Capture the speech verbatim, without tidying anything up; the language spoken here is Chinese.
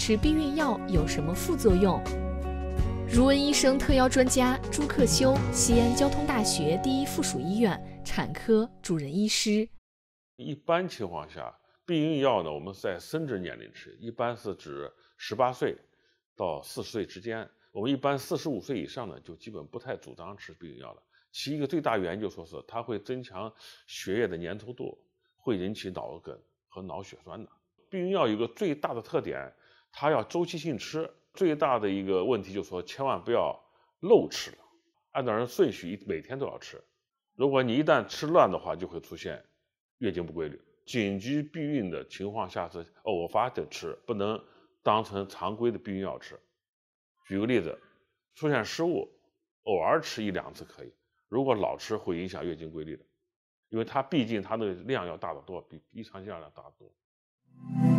吃避孕药有什么副作用？如闻医生特邀专家朱克修，西安交通大学第一附属医院产科主任医师。 一般情况下，避孕药呢，我们在生殖年龄吃，一般是指十八岁到四十岁之间。我们一般四十五岁以上呢，就基本不太主张吃避孕药了。其一个最大原因就说是它会增强血液的粘稠度，会引起脑梗和脑血栓的。避孕药有个最大的特点，它要周期性吃。最大的一个问题就是说，千万不要漏吃了，按照人顺序每天都要吃。如果你一旦吃乱的话，就会出现月经不规律。紧急避孕的情况下是偶发的吃，不能当成常规的避孕药吃。举个例子，出现失误，偶尔吃一两次可以，如果老吃会影响月经规律的，因为它毕竟它的量要大得多，比平常量要大得多。